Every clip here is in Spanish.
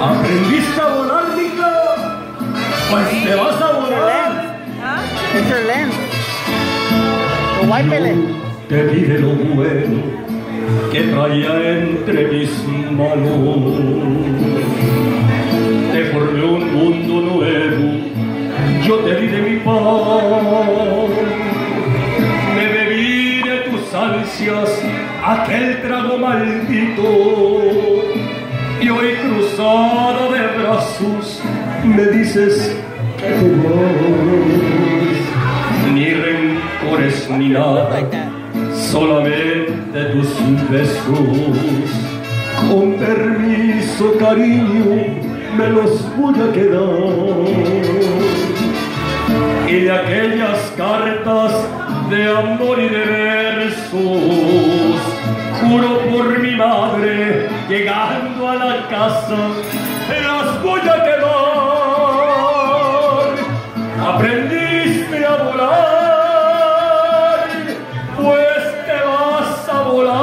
¿Aprendiste a volar, Mica? Pues te vas a volar. It's your lens. So wipele. Te diré lo bueno que traía entre mis manos. Te formé un mundo nuevo, yo te di de mi paz. Me bebí de tus ansias aquel trago maldito. Y hoy cruzada de brazos me dices que te vas. Ni rencores ni nada, solamente tus besos. Con permiso, cariño, me los voy a quedar. Y de aquellas cartas de amor y de versos, juro por mi madre, llegando a la casa, las voy a quedar. Aprendiste a volar, pues te vas a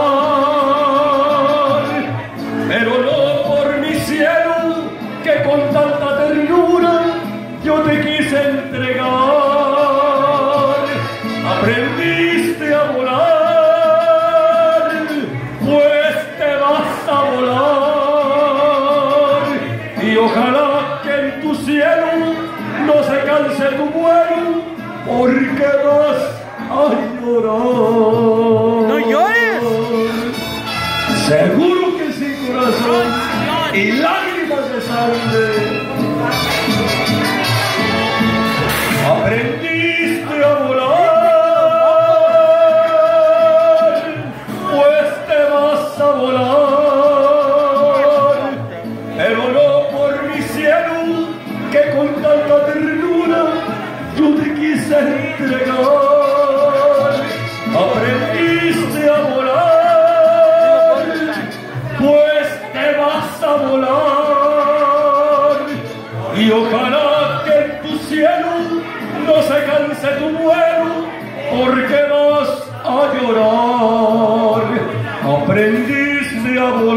volar, pero no por mi cielo, que con tanta ternura yo te quise entregar. Aprendiste a volar, pues te vas a volar, y ojalá que en tu cielo no se canse tu vuelo, porque vas a llorar. No llores. Seguro que sí, corazón, y lágrimas de sangre. Aprendiste a volar, pues te vas a volar, pero no por mi cielo, que con tanta ternura yo te quise entregar. Aprendiste a volar, pues te vas a volar, y ojalá que en tu cielo no se canse tu vuelo, porque vas a llorar. Aprendiste a volar.